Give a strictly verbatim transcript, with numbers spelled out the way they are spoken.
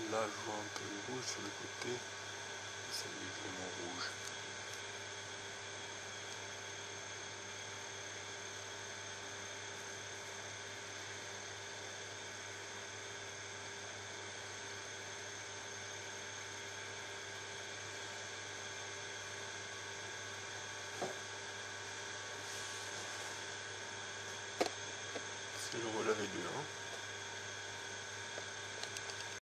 Là, je vois un peu le rouge sur le côté. C'est évidemment rouge.